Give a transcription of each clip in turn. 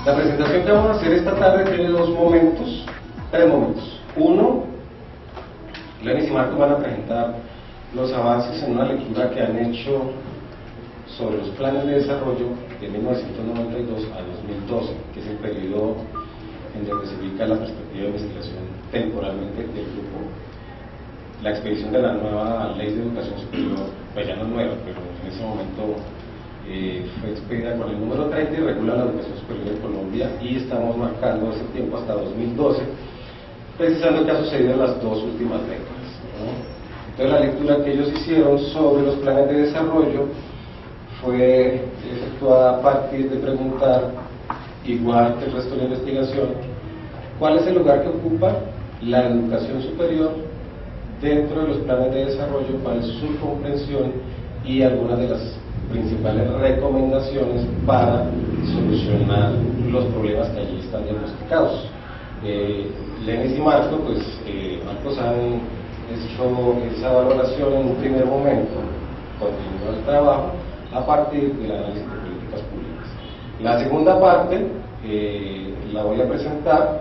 La presentación que vamos a hacer esta tarde tiene tres momentos. Uno, Lenis y Marco van a presentar los avances en una lectura que han hecho sobre los planes de desarrollo de 1992 a 2012, que es el periodo en donde se ubica la perspectiva de investigación temporalmente del grupo. La expedición de la nueva Ley de Educación Superior, pues ya no es nueva, pero en ese momento fue expedida con el número 30 y regula la educación superior en Colombia, y estamos marcando ese tiempo hasta 2012, precisando qué ha sucedido en las dos últimas décadas, ¿no? Entonces la lectura que ellos hicieron sobre los planes de desarrollo fue efectuada a partir de preguntar, igual que el resto de la investigación, cuál es el lugar que ocupa la educación superior dentro de los planes de desarrollo, cuál es su comprensión y algunas de las principales recomendaciones para solucionar los problemas que allí están diagnosticados. Lenis y Marco, Marcos han hecho esa valoración en un primer momento, continuó el trabajo a partir del análisis de políticas públicas. La segunda parte la voy a presentar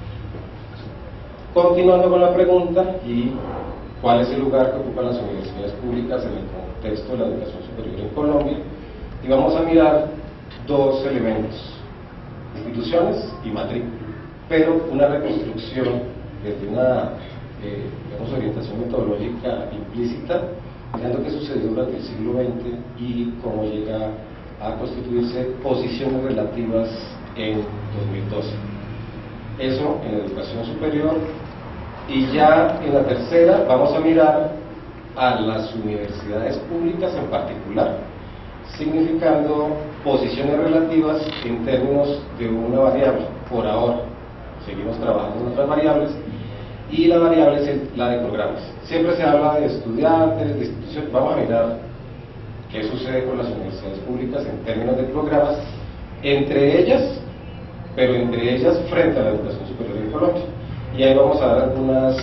continuando con la pregunta y cuál es el lugar que ocupan las universidades públicas en el contexto de la educación superior en Colombia, y vamos a mirar dos elementos: instituciones y matrícula, pero una reconstrucción desde una orientación metodológica implícita, mirando qué sucedió durante el siglo XX y cómo llega a constituirse posiciones relativas en 2012. Eso en educación superior. Y ya en la tercera vamos a mirar a las universidades públicas en particular, significando posiciones relativas en términos de una variable. Por ahora seguimos trabajando en otras variables, y la variable es la de programas. Siempre se habla de estudiantes, de instituciones. Vamos a mirar qué sucede con las universidades públicas en términos de programas, entre ellas frente a la educación superior en Colombia. Y ahí vamos a dar algunas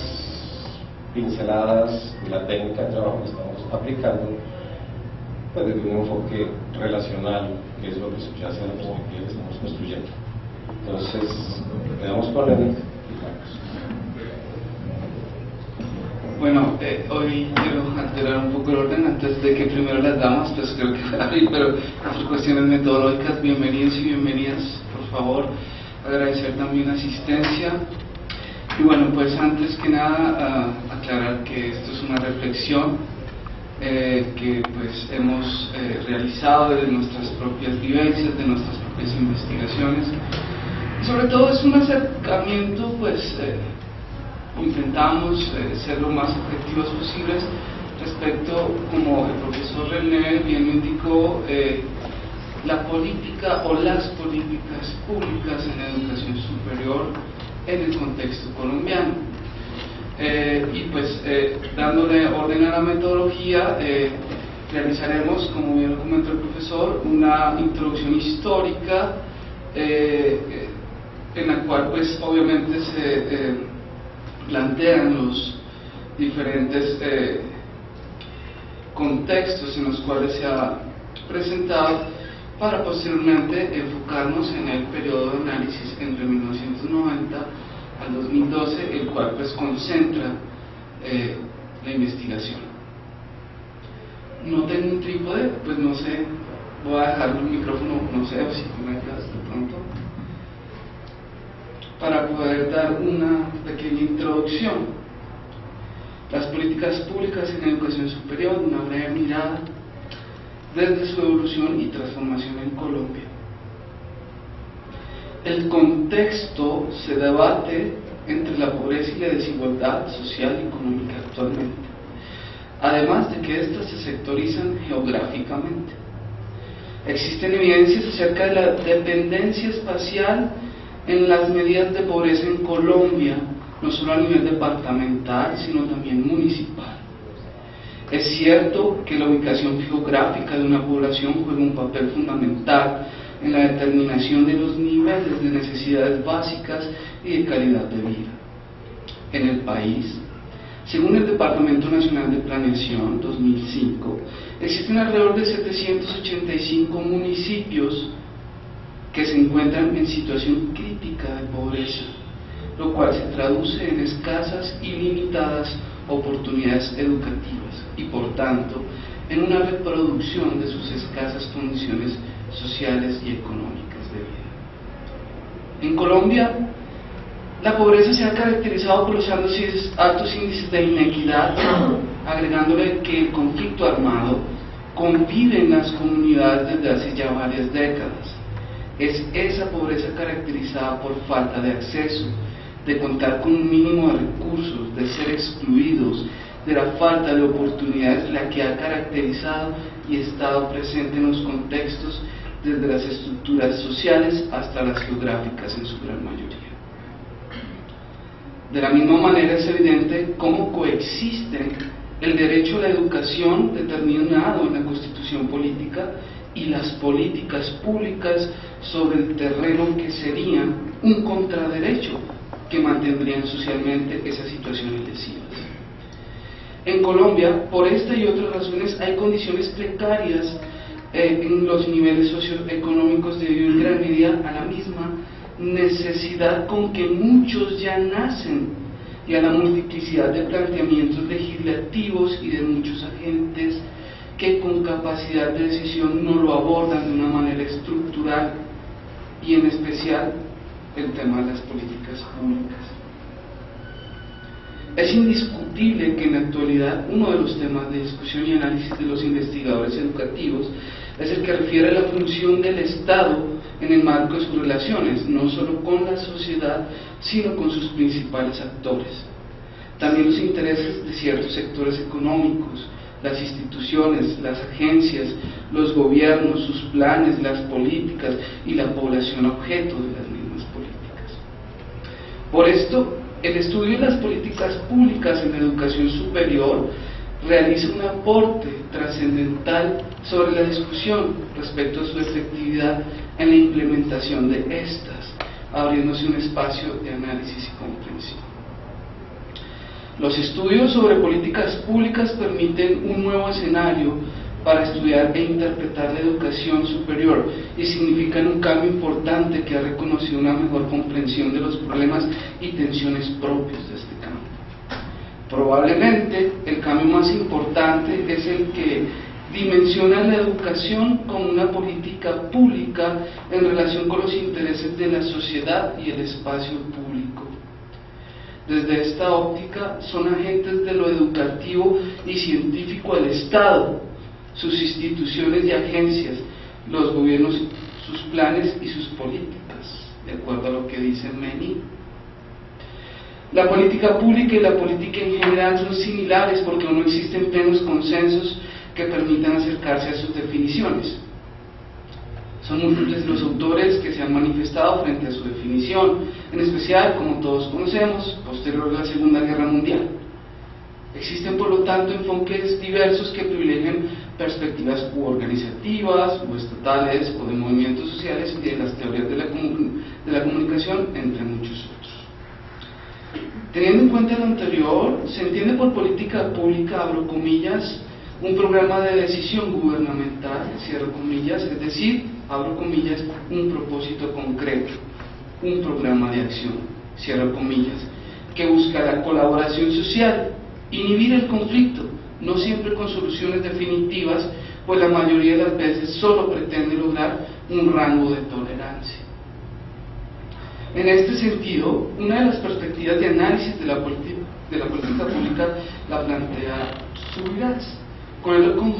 pinceladas de la técnica de trabajo que estamos aplicando, pues desde un enfoque relacional, que es lo que subyace a la perspectiva que estamos construyendo. Entonces, quedamos con Lenis y Marcos. Bueno, hoy quiero alterar un poco el orden antes de que primero las damas, pues creo que abrir, pero por cuestiones metodológicas, bienvenidos y bienvenidas, por favor. Agradecer también la asistencia. Y bueno, pues antes que nada aclarar que esto es una reflexión que pues hemos realizado de nuestras propias vivencias, de nuestras propias investigaciones, y sobre todo es un acercamiento, pues intentamos ser lo más efectivos posibles respecto, como el profesor René bien me indicó, la política o las políticas públicas en la educación superior en el contexto colombiano. Y pues dándole orden a la metodología, realizaremos, como bien lo comentó el profesor, una introducción histórica en la cual pues obviamente se plantean los diferentes contextos en los cuales se ha presentado, para posteriormente enfocarnos en el periodo de análisis entre 1990 al 2012, el cual pues concentra la investigación. No tengo un trípode, pues no sé, voy a dejar el micrófono, no sé si me quedas de pronto, para poder dar una pequeña introducción. Las políticas públicas en educación superior, una breve mirada desde su evolución y transformación en Colombia. El contexto se debate entre la pobreza y la desigualdad social y económica actualmente, además de que éstas se sectorizan geográficamente. Existen evidencias acerca de la dependencia espacial en las medidas de pobreza en Colombia, no solo a nivel departamental, sino también municipal. Es cierto que la ubicación geográfica de una población juega un papel fundamental en la determinación de los niveles de necesidades básicas y de calidad de vida. En el país, según el Departamento Nacional de Planeación 2005, existen alrededor de 785 municipios que se encuentran en situación crítica de pobreza, lo cual se traduce en escasas y limitadas oportunidades educativas y, por tanto, en una reproducción de sus escasas condiciones sociales y económicas de vida. En Colombia, la pobreza se ha caracterizado por los altos índices de inequidad, agregándole que el conflicto armado convive en las comunidades desde hace ya varias décadas. Es esa pobreza caracterizada por falta de acceso, de contar con un mínimo de recursos, de ser excluidos, de la falta de oportunidades, la que ha caracterizado y estado presente en los contextos desde las estructuras sociales hasta las geográficas en su gran mayoría. De la misma manera es evidente cómo coexisten el derecho a la educación determinado en la Constitución política y las políticas públicas sobre el terreno que serían un contraderecho que mantendrían socialmente esas situaciones lesivas. En Colombia, por esta y otras razones, hay condiciones precarias en los niveles socioeconómicos debido en gran medida a la misma necesidad con que muchos ya nacen y a la multiplicidad de planteamientos legislativos y de muchos agentes que con capacidad de decisión no lo abordan de una manera estructural, y en especial el tema de las políticas públicas. Es indiscutible que en la actualidad uno de los temas de discusión y análisis de los investigadores educativos es el que refiere a la función del Estado en el marco de sus relaciones, no solo con la sociedad, sino con sus principales actores. También los intereses de ciertos sectores económicos, las instituciones, las agencias, los gobiernos, sus planes, las políticas y la población objeto de las mismas políticas. Por esto, el estudio de las políticas públicas en la educación superior realiza un aporte trascendental sobre la discusión respecto a su efectividad en la implementación de estas, abriéndose un espacio de análisis y comprensión. Los estudios sobre políticas públicas permiten un nuevo escenario para estudiar e interpretar la educación superior y significan un cambio importante que ha reconocido una mejor comprensión de los problemas y tensiones propios de este campo. Probablemente el cambio más importante es el que dimensiona la educación como una política pública en relación con los intereses de la sociedad y el espacio público. Desde esta óptica son agentes de lo educativo y científico el Estado, sus instituciones y agencias, los gobiernos, sus planes y sus políticas, de acuerdo a lo que dice Meny. La política pública y la política en general son similares porque no existen plenos consensos que permitan acercarse a sus definiciones. Son múltiples los autores que se han manifestado frente a su definición, en especial, como todos conocemos, posterior a la Segunda Guerra Mundial. Existen, por lo tanto, enfoques diversos que privilegian perspectivas organizativas, o estatales, o de movimientos sociales y de las teorías de la comunicación, entre muchos otros. Teniendo en cuenta lo anterior, se entiende por política pública, abro comillas, un programa de decisión gubernamental, cierro comillas, es decir, abro comillas, un propósito concreto, un programa de acción, cierro comillas, que busca la colaboración social, inhibir el conflicto, no siempre con soluciones definitivas, pues la mayoría de las veces solo pretende lograr un rango de tolerancia. En este sentido, una de las perspectivas de análisis de la política pública la plantea Subirats, como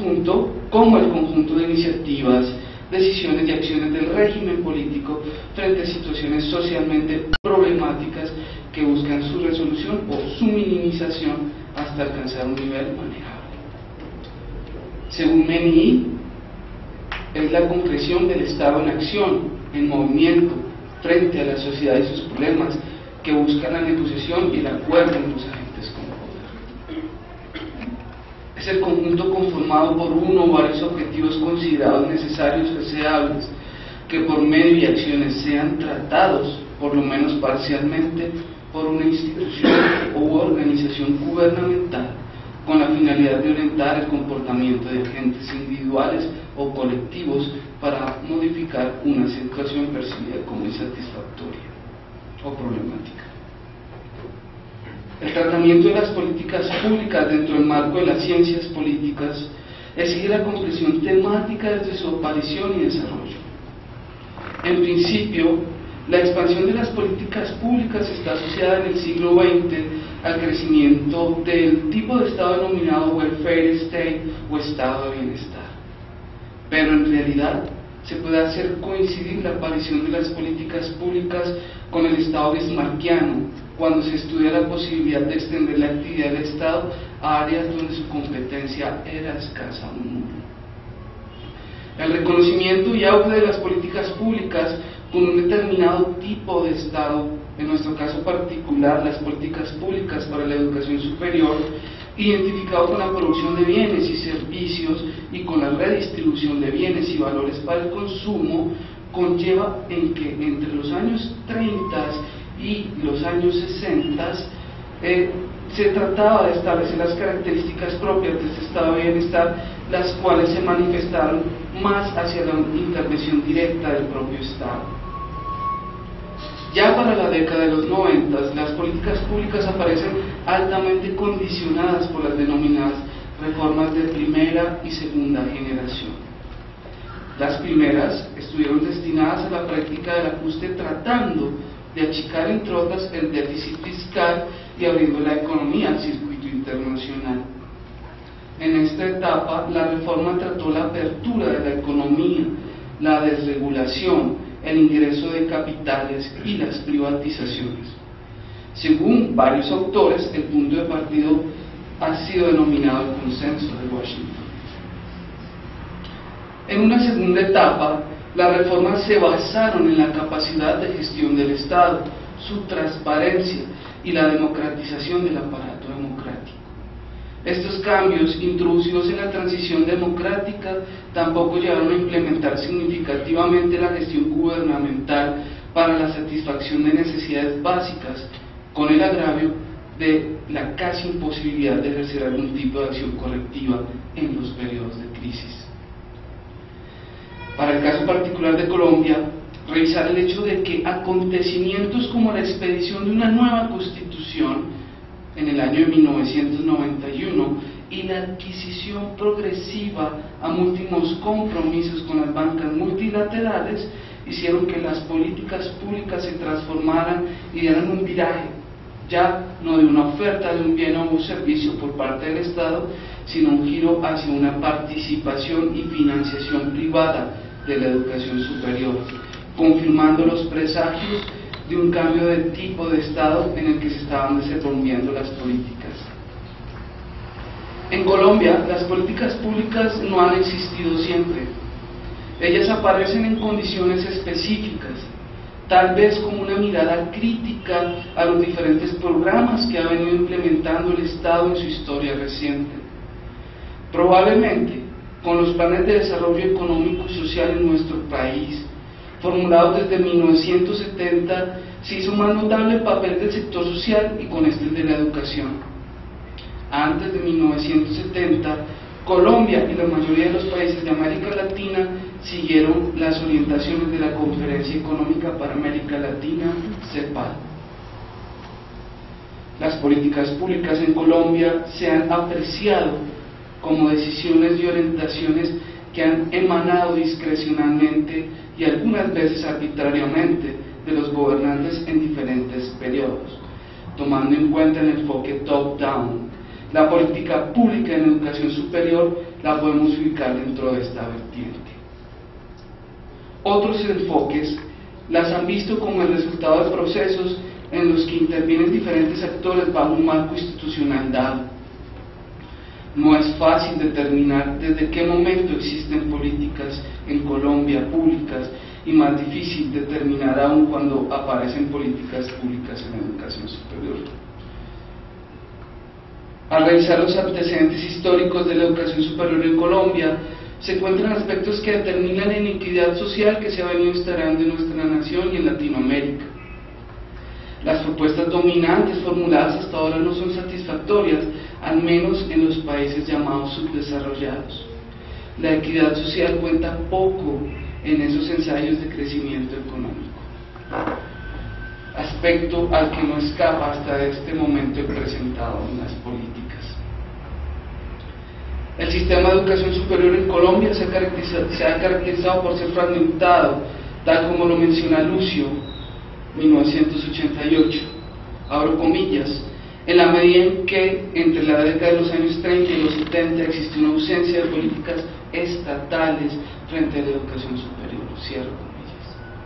el conjunto de iniciativas, decisiones y acciones del régimen político frente a situaciones socialmente problemáticas que buscan su resolución o su minimización hasta alcanzar un nivel manejable. Según Meny, es la concreción del Estado en acción, en movimiento, frente a la sociedad y sus problemas, que buscan la negociación y el acuerdo entre los agentes con poder. Es el conjunto conformado por uno o varios objetivos considerados necesarios o deseables, que por medio de acciones sean tratados, por lo menos parcialmente, por una institución u organización gubernamental, con la finalidad de orientar el comportamiento de agentes individuales o colectivos para modificar una situación percibida como insatisfactoria o problemática. El tratamiento de las políticas públicas dentro del marco de las ciencias políticas exige la comprensión temática desde su aparición y desarrollo. En principio, la expansión de las políticas públicas está asociada en el siglo XX al crecimiento del tipo de Estado denominado welfare state o Estado de bienestar. Pero en realidad se puede hacer coincidir la aparición de las políticas públicas con el Estado bismarckiano, cuando se estudia la posibilidad de extender la actividad del Estado a áreas donde su competencia era escasa o nula. El reconocimiento y auge de las políticas públicas con un determinado tipo de Estado, en nuestro caso particular las políticas públicas para la educación superior, identificado con la producción de bienes y servicios y con la redistribución de bienes y valores para el consumo, conlleva en que entre los años 30 y los años 60 se trataba de establecer las características propias de este estado de bienestar, las cuales se manifestaron más hacia la intervención directa del propio Estado. Ya para la década de los 90, las políticas públicas aparecen altamente condicionadas por las denominadas reformas de primera y segunda generación. Las primeras estuvieron destinadas a la práctica del ajuste, tratando de achicar, entre otras, el déficit fiscal y abriendo la economía al circuito internacional. En esta etapa, la reforma trató la apertura de la economía, la desregulación, el ingreso de capitales y las privatizaciones. Según varios autores, el punto de partida ha sido denominado el Consenso de Washington. En una segunda etapa, las reformas se basaron en la capacidad de gestión del Estado, su transparencia y la democratización del aparato democrático. Estos cambios, introducidos en la transición democrática, tampoco llegaron a implementar significativamente la gestión gubernamental para la satisfacción de necesidades básicas, con el agravio de la casi imposibilidad de ejercer algún tipo de acción correctiva en los periodos de crisis. Para el caso particular de Colombia, revisar el hecho de que acontecimientos como la expedición de una nueva constitución en el año de 1991 y la adquisición progresiva a múltiples compromisos con las bancas multilaterales hicieron que las políticas públicas se transformaran y dieran un viraje, ya no de una oferta de un bien o un servicio por parte del Estado, sino un giro hacia una participación y financiación privada de la educación superior, confirmando los presagios de un cambio de tipo de Estado en el que se estaban desenvolviendo las políticas. En Colombia, las políticas públicas no han existido siempre. Ellas aparecen en condiciones específicas, tal vez como una mirada crítica a los diferentes programas que ha venido implementando el Estado en su historia reciente. Probablemente, con los planes de desarrollo económico y social en nuestro país, formulados desde 1970, se hizo más notable el papel del sector social y con este el de la educación. Antes de 1970, Colombia y la mayoría de los países de América Latina siguieron las orientaciones de la Conferencia Económica para América Latina, CEPAL. Las políticas públicas en Colombia se han apreciado como decisiones y orientaciones que han emanado discrecionalmente y algunas veces arbitrariamente de los gobernantes en diferentes periodos, tomando en cuenta el enfoque top-down. La política pública en educación superior la podemos ubicar dentro de esta vertiente. Otros enfoques las han visto como el resultado de procesos en los que intervienen diferentes actores bajo un marco institucional dado. No es fácil determinar desde qué momento existen políticas en Colombia públicas y más difícil determinar aún cuando aparecen políticas públicas en la educación superior. Al revisar los antecedentes históricos de la educación superior en Colombia, se encuentran aspectos que determinan la inequidad social que se ha venido instalando en nuestra nación y en Latinoamérica. Las propuestas dominantes formuladas hasta ahora no son satisfactorias, al menos en los países llamados subdesarrollados. la equidad social cuenta poco en esos ensayos de crecimiento económico, aspecto al que no escapa hasta este momento el presentado en las políticas. El sistema de educación superior en Colombia se ha caracterizado por ser fragmentado, tal como lo menciona Lucio, 1988, abro comillas, en la medida en que entre la década de los años 30 y los 70 existió una ausencia de políticas estatales frente a la educación superior, cierro comillas.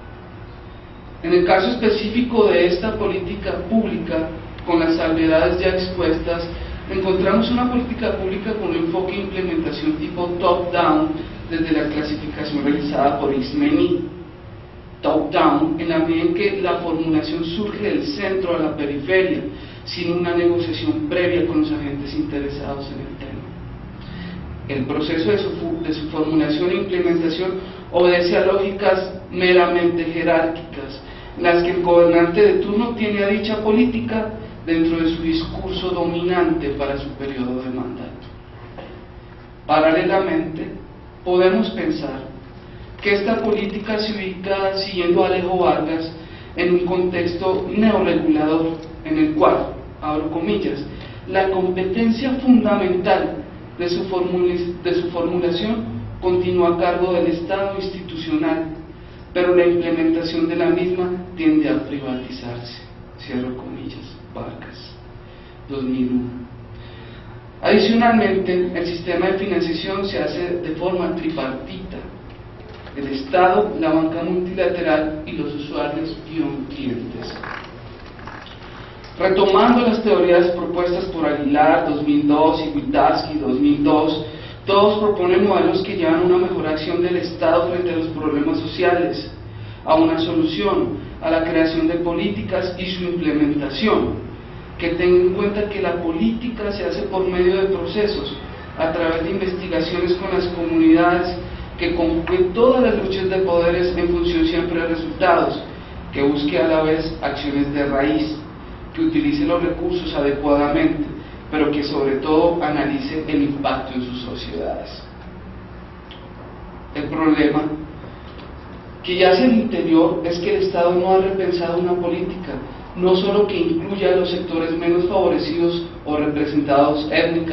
En el caso específico de esta política pública, con las salvedades ya expuestas, encontramos una política pública con un enfoque de implementación tipo top-down desde la clasificación realizada por Ismeni. Top-down en la medida en que la formulación surge del centro a la periferia, sin una negociación previa con los agentes interesados en el tema. El proceso de su formulación e implementación obedece a lógicas meramente jerárquicas, en las que el gobernante de turno tiene a dicha política dentro de su discurso dominante para su periodo de mandato. Paralelamente, podemos pensar que esta política se ubica, siguiendo a Alejo Vargas, en un contexto neorregulador, en el cual, abro comillas, la competencia fundamental de su formulación continúa a cargo del Estado institucional, pero la implementación de la misma tiende a privatizarse, cierro comillas. Vargas, 2001. Adicionalmente, el sistema de financiación se hace de forma tripartita: el Estado, la banca multilateral y los usuarios-clientes. Retomando las teorías propuestas por Aguilar, 2002, y Witaski, 2002, todos proponen modelos que llevan a una mejor acción del Estado frente a los problemas sociales, a una solución, a la creación de políticas y su implementación, que tenga en cuenta que la política se hace por medio de procesos, a través de investigaciones con las comunidades, que conjugue todas las luchas de poderes en función siempre de resultados, que busque a la vez acciones de raíz, que utilice los recursos adecuadamente, pero que sobre todo analice el impacto en sus sociedades. El problema que yace al interior es que el Estado no ha repensado una política, no solo que incluya a los sectores menos favorecidos o representados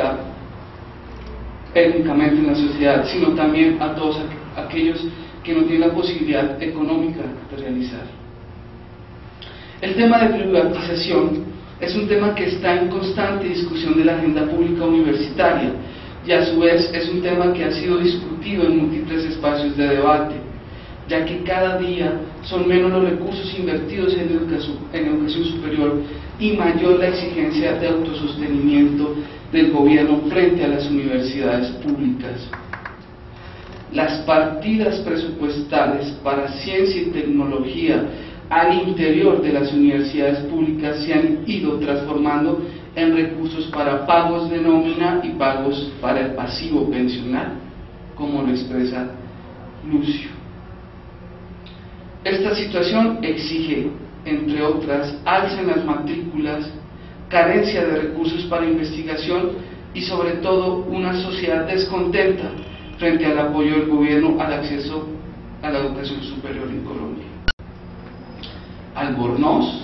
étnicamente en la sociedad, sino también a todos aquellos que no tienen la posibilidad económica de realizar. El tema de privatización es un tema que está en constante discusión de la agenda pública universitaria, y a su vez es un tema que ha sido discutido en múltiples espacios de debate, ya que cada día son menos los recursos invertidos en educación superior y mayor la exigencia de autosostenimiento del gobierno frente a las universidades públicas. Las partidas presupuestales para ciencia y tecnología al interior de las universidades públicas se han ido transformando en recursos para pagos de nómina y pagos para el pasivo pensional, como lo expresa Lucio. Esta situación exige, entre otras, alza en las matrículas, carencia de recursos para investigación y sobre todo una sociedad descontenta frente al apoyo del gobierno al acceso a la educación superior en Colombia. Albornoz,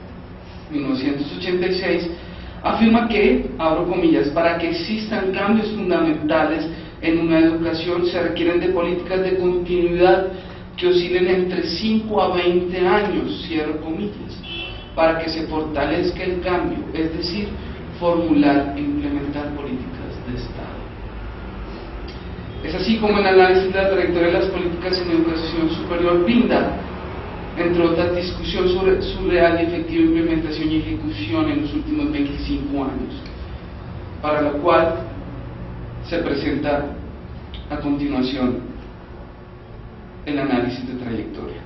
1986, afirma que, abro comillas, para que existan cambios fundamentales en una educación se requieren de políticas de continuidad que oscilen entre 5 a 20 años, cierro comillas, para que se fortalezca el cambio, es decir, formular e implementar políticas de Estado. Es así como el análisis de la trayectoria de las políticas en educación superior brinda, entre otras, discusión sobre su real y efectiva implementación y ejecución en los últimos 25 años, para lo cual se presenta a continuación el análisis de trayectoria.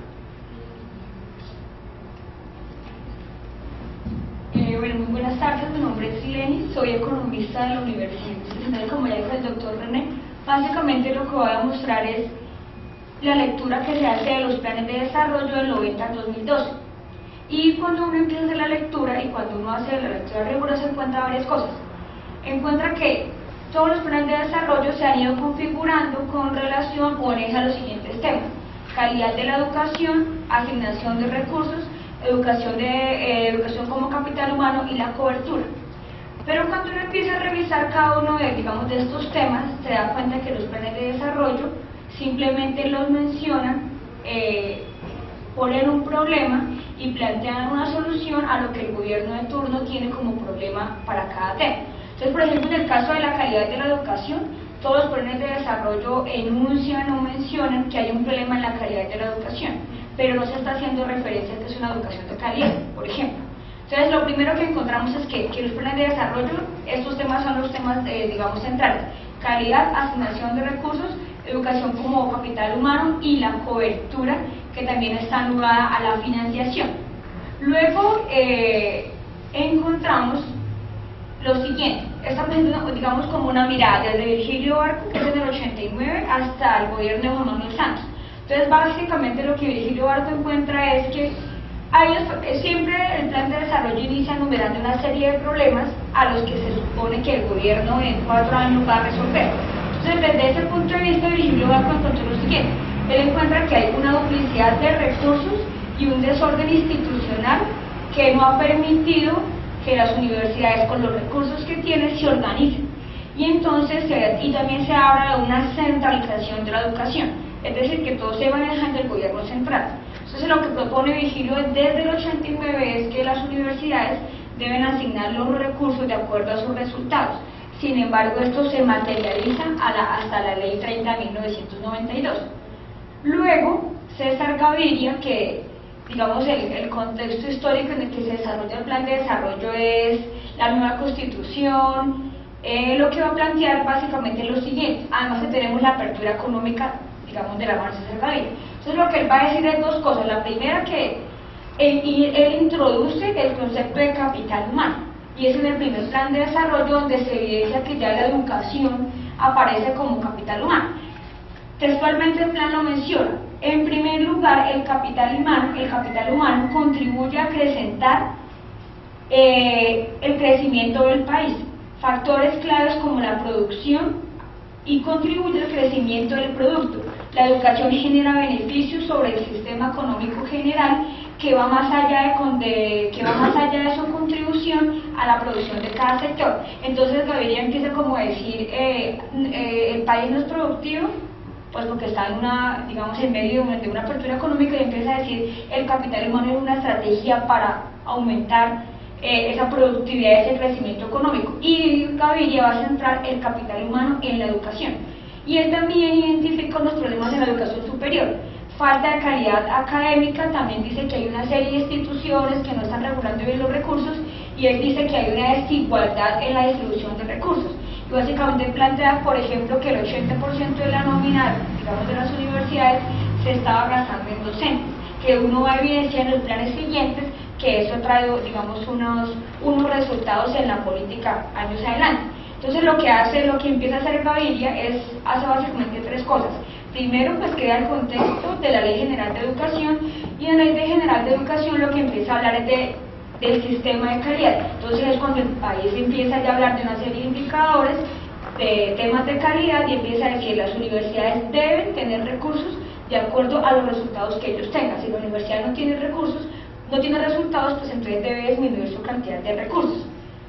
Bueno, muy buenas tardes, mi nombre es Leni, soy economista de la Universidad Nacional, como ya dijo el doctor René. Básicamente lo que voy a mostrar es la lectura que se hace de los planes de desarrollo del 90 al 2012. Y cuando uno empieza a hacer la lectura y cuando uno hace la lectura rigurosa, encuentra varias cosas. Encuentra que todos los planes de desarrollo se han ido configurando con relación o en eje a los siguientes temas: calidad de la educación, asignación de recursos, educación como capital humano y la cobertura. Pero cuando uno empieza a revisar cada uno de estos temas, se da cuenta que los planes de desarrollo simplemente los mencionan, ponen un problema y plantean una solución a lo que el gobierno de turno tiene como problema para cada tema. Entonces, por ejemplo, en el caso de la calidad de la educación, todos los planes de desarrollo enuncian o mencionan que hay un problema en la calidad de la educación, pero no se está haciendo referencia a que es una educación de calidad, por ejemplo. Entonces, lo primero que encontramos es que los planes de desarrollo, estos temas son los temas, centrales: calidad, asignación de recursos, educación como capital humano y la cobertura, que también está anulada a la financiación. Luego encontramos lo siguiente: estamos haciendo, digamos, como una mirada desde Virgilio Barco, que es desde el 89, hasta el gobierno de Juan Manuel Santos. Entonces, básicamente lo que Virgilio Barco encuentra es que siempre el plan de desarrollo inicia enumerando una serie de problemas a los que se supone que el gobierno en 4 años va a resolver. Entonces, desde ese punto de vista, Virgilio Barco encontró lo siguiente: él encuentra que hay una duplicidad de recursos y un desorden institucional que no ha permitido que las universidades, con los recursos que tienen, se organicen. Y entonces, también se habla de una centralización de la educación, es decir, que todo se maneja en el gobierno central. Entonces, lo que propone Virgilio desde el 89 es que las universidades deben asignar los recursos de acuerdo a sus resultados. Sin embargo, esto se materializa hasta la Ley 30 de 1992. Luego, César Gaviria, que digamos el contexto histórico en el que se desarrolla el plan de desarrollo es la nueva Constitución, lo que va a plantear básicamente es lo siguiente. Además que tenemos la apertura económica, digamos, de la mano de César Gaviria. Entonces, lo que él va a decir es dos cosas. La primera, que él introduce el concepto de capital humano, y es en el primer plan de desarrollo donde se evidencia que ya la educación aparece como capital humano. Textualmente el plan lo menciona: en primer lugar, el capital humano contribuye a acrecentar el crecimiento del país. Factores claves como la producción y contribuye al crecimiento del producto. La educación genera beneficios sobre el sistema económico general que va más allá de su contribución a la producción de cada sector. Entonces, Gaviria empieza como a decir, el país no es productivo, pues porque está en medio de una apertura económica, y empieza a decir el capital humano es una estrategia para aumentar esa productividad, ese crecimiento económico. Y Gaviria va a centrar el capital humano en la educación. Y él también identifica los problemas en la educación superior: falta de calidad académica. También dice que hay una serie de instituciones que no están regulando bien los recursos, y él dice que hay una desigualdad en la distribución de recursos. Y básicamente plantea, por ejemplo, que el 80% de la nómina, digamos, de las universidades se estaba gastando en docentes, que uno va a evidenciar en los planes siguientes que eso trae, digamos, unos resultados en la política años adelante. Entonces, lo que empieza a hacer Gaviria hace básicamente 3 cosas. Primero, pues crea el contexto de la Ley General de Educación, y en la Ley General de Educación lo que empieza a hablar es del sistema de calidad. Entonces es cuando el país empieza ya a hablar de una serie de indicadores, de temas de calidad, y empieza a decir que las universidades deben tener recursos de acuerdo a los resultados que ellos tengan. Si la universidad no tiene recursos, no tiene resultados, pues entonces debe disminuir su cantidad de recursos.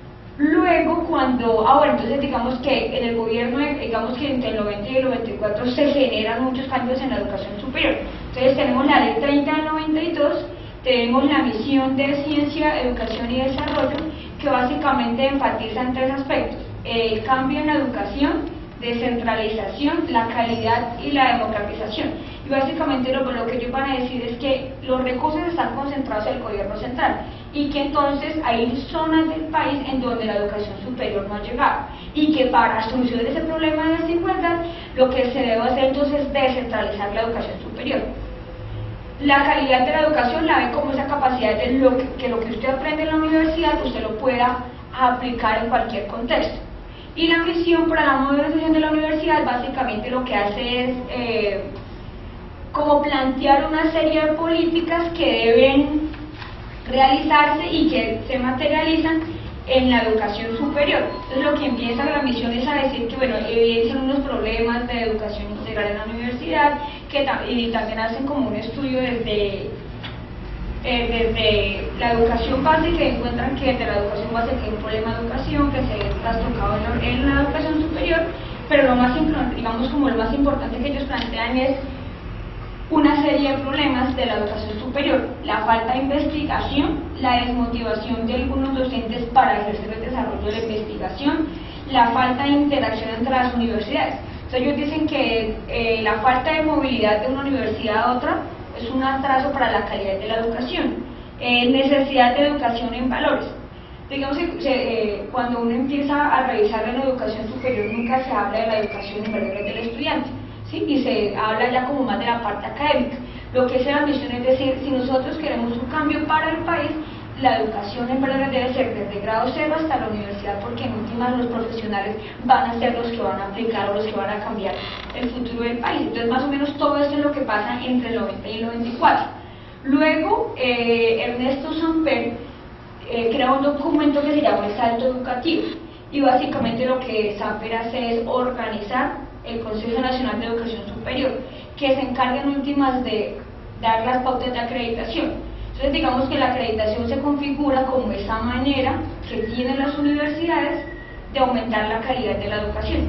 Luego, entonces digamos que en el gobierno, digamos que entre el 90 y el 94 se generan muchos cambios en la educación superior. Entonces tenemos la Ley 30 del 92, tenemos la misión de Ciencia, Educación y Desarrollo, que básicamente enfatiza en 3 aspectos: el cambio en la educación, descentralización, la calidad y la democratización. Y básicamente lo que ellos van a decir es que los recursos están concentrados en el gobierno central, y que entonces hay zonas del país en donde la educación superior no ha llegado, y que para solucionar ese problema de desigualdad lo que se debe hacer entonces es descentralizar la educación superior. La calidad de la educación la ven como esa capacidad de lo que usted aprende en la universidad usted lo pueda aplicar en cualquier contexto. Y la misión para la modernización de la universidad básicamente lo que hace es como plantear una serie de políticas que deben realizarse y que se materializan en la educación superior. Entonces lo que empieza la misión es a decir que, bueno, evidencian unos problemas de educación integral en la universidad, y también hacen como un estudio desde la educación básica, y encuentran que desde la educación básica hay un problema de educación que se ha trastocado en la educación superior, pero lo más importante, digamos como lo más importante que ellos plantean es una serie de problemas de la educación superior: la falta de investigación, la desmotivación de algunos docentes para ejercer el desarrollo de la investigación, la falta de interacción entre las universidades. Entonces ellos dicen que la falta de movilidad de una universidad a otra es un atraso para la calidad de la educación, necesidad de educación en valores. Digamos que cuando uno empieza a revisar en la educación superior nunca se habla de la educación en valores del estudiante, ¿sí? Y se habla ya como más de la parte académica. Lo que es la misión es decir, si nosotros queremos un cambio para el país, la educación en valores debe ser desde grado 0 hasta la universidad, porque en últimas los profesionales van a ser los que van a aplicar o los que van a cambiar el futuro del país. Entonces más o menos todo esto es lo que pasa entre el 90 y el 94. Luego Ernesto Samper crea un documento que se llama El Salto Educativo, y básicamente lo que Samper hace es organizar el Consejo Nacional de Educación Superior, que se encarga en últimas de dar las pautas de acreditación. Entonces digamos que la acreditación se configura como esa manera que tienen las universidades de aumentar la calidad de la educación.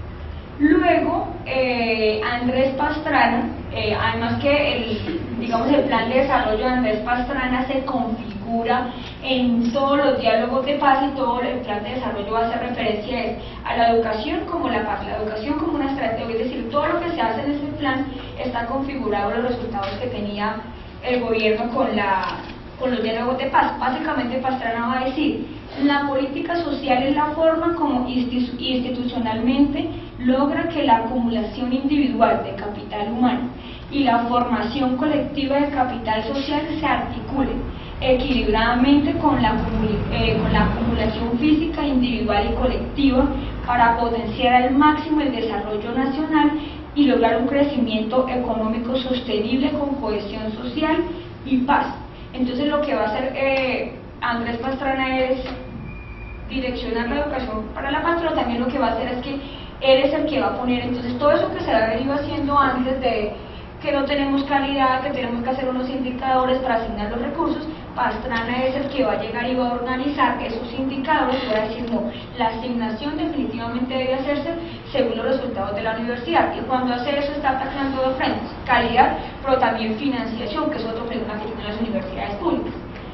Luego Andrés Pastrana, además que el plan de desarrollo de Andrés Pastrana se configura en todos los diálogos de paz, y todo el plan de desarrollo hace referencia a la educación como la paz, la educación como una estrategia, es decir, todo lo que se hace en ese plan está configurado en los resultados que tenía el gobierno con los diálogos de paz. Básicamente Pastrana va a decir: la política social es la forma como institucionalmente logra que la acumulación individual de capital humano y la formación colectiva de capital social se articulen equilibradamente con la acumulación física individual y colectiva para potenciar al máximo el desarrollo nacional y lograr un crecimiento económico sostenible con cohesión social y paz. Entonces lo que va a hacer Andrés Pastrana es direccionar la educación para la paz, pero también lo que va a hacer es que él es el que va a poner, entonces todo eso que se ha venido haciendo antes de que no tenemos calidad, que tenemos que hacer unos indicadores para asignar los recursos, Pastrana es el que va a llegar y va a organizar esos indicadores, y va a decir: no, la asignación definitivamente debe hacerse según los resultados de la universidad. Y cuando hace eso está atacando dos frentes: calidad, pero también financiación, que es otro problema que tienen las universidades públicas.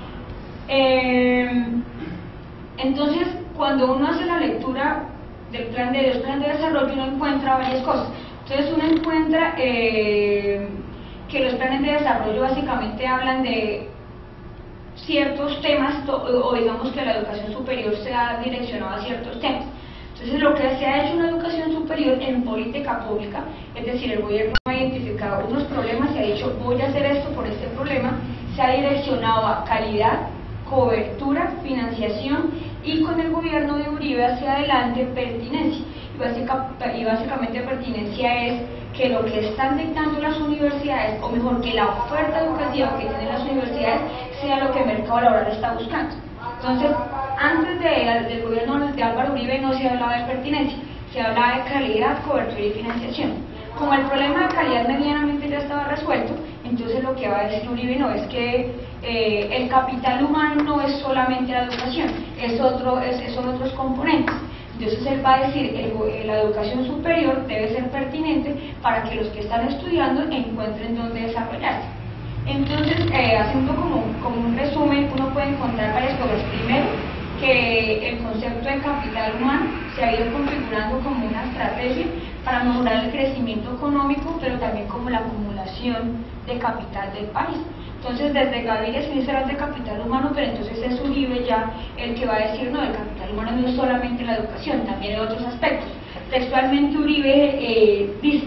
Entonces, cuando uno hace la lectura del plan de desarrollo, uno encuentra varias cosas. Entonces uno encuentra que los planes de desarrollo básicamente hablan de ciertos temas, o digamos que la educación superior se ha direccionado a ciertos temas. Entonces lo que se ha hecho en la educación superior en política pública, es decir, el gobierno ha identificado unos problemas y ha dicho: voy a hacer esto por este problema, se ha direccionado a calidad, cobertura, financiación, y con el gobierno de Uribe hacia adelante, pertinencia. Y básicamente pertinencia es que lo que están dictando las universidades, o mejor, que la oferta educativa que tienen las universidades sea lo que el mercado laboral está buscando. Entonces, antes del gobierno de Álvaro Uribe no se hablaba de pertinencia, se hablaba de calidad, cobertura y financiación. Como el problema de calidad medianamente ya estaba resuelto, entonces lo que va a decir Uribe no es que el capital humano no es solamente la educación, son otros componentes. Entonces él va a decir que la educación superior debe ser pertinente para que los que están estudiando encuentren dónde desarrollarse. Entonces, haciendo como un resumen, uno puede encontrar varias cosas. Primero, que el concepto de capital humano se ha ido configurando como una estrategia para mejorar el crecimiento económico, pero también como la acumulación de capital del país. Entonces, desde Gaviria se habla de capital humano, pero entonces es Uribe ya el que va a decir: no, el capital humano no es solamente la educación, también hay otros aspectos. Textualmente Uribe dice: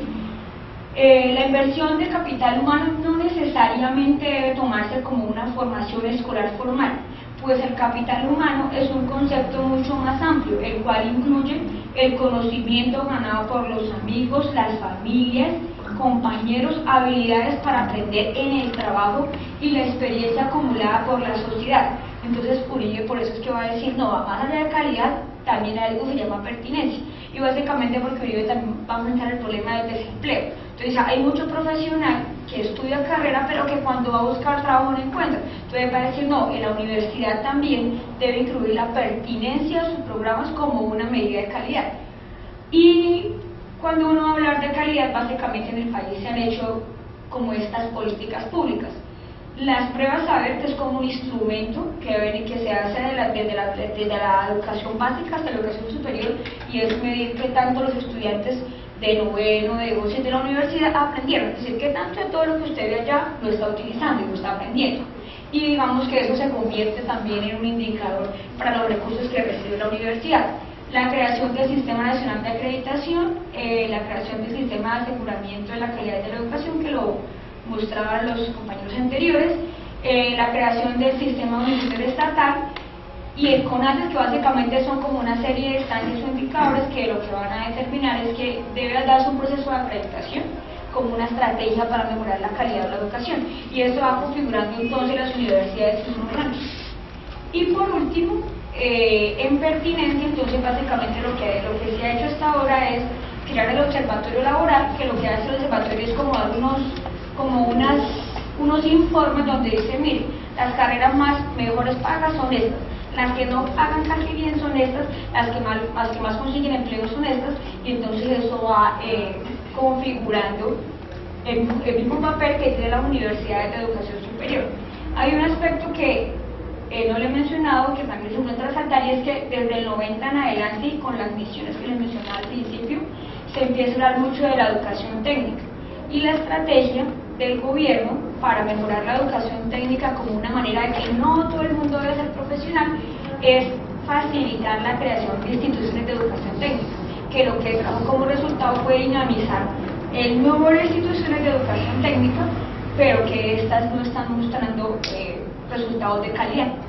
la inversión de capital humano no necesariamente debe tomarse como una formación escolar formal, pues el capital humano es un concepto mucho más amplio, el cual incluye el conocimiento ganado por los amigos, las familias, compañeros, habilidades para aprender en el trabajo y la experiencia acumulada por la sociedad. Entonces Uribe por eso es que va a decir, no, más allá de calidad, también hay algo que se llama pertinencia. Y básicamente porque Uribe también va a enfrentar el problema del desempleo. Entonces hay mucho profesional que estudia carrera, pero que cuando va a buscar trabajo no encuentra. Entonces va a decir, no, en la universidad también debe incluir la pertinencia de sus programas como una medida de calidad. Y cuando uno va a hablar de calidad, básicamente en el país se han hecho como estas políticas públicas. Las pruebas saber, que es como un instrumento que se hace desde la educación básica hasta la educación superior, y es medir qué tanto los estudiantes de noveno, de 11 de la universidad aprendieron, es decir, qué tanto de todo lo que usted ve allá lo está utilizando y lo está aprendiendo. Y digamos que eso se convierte también en un indicador para los recursos que recibe la universidad. La creación del Sistema Nacional de Acreditación, la creación del Sistema de Aseguramiento de la Calidad de la Educación, que lo mostraban los compañeros anteriores, la creación del Sistema Universitario Estatal y el CONACYT, que básicamente son como una serie de instancias o indicadores que lo que van a determinar es que debe darse un proceso de acreditación como una estrategia para mejorar la calidad de la educación, y esto va configurando entonces las universidades y sus órganos. Y por último, en pertinencia, entonces básicamente lo que se ha hecho hasta ahora es crear el observatorio laboral, que lo que hace el observatorio es como dar unos informes donde dice, mire, las carreras mejores pagas son estas, las que no pagan casi bien son estas, las que más consiguen empleo son estas, y entonces eso va configurando el mismo papel que tiene la Universidad de Educación Superior. Hay un aspecto que no le he mencionado, que también se encuentra resaltar, y es que desde el 90 en adelante, y con las misiones que les mencionaba al principio, se empieza a hablar mucho de la educación técnica, y la estrategia del gobierno para mejorar la educación técnica como una manera de que no todo el mundo debe ser profesional es facilitar la creación de instituciones de educación técnica, que lo que trajo como resultado fue dinamizar el número de instituciones de educación técnica, pero que estas no están mostrando resultados de calidad.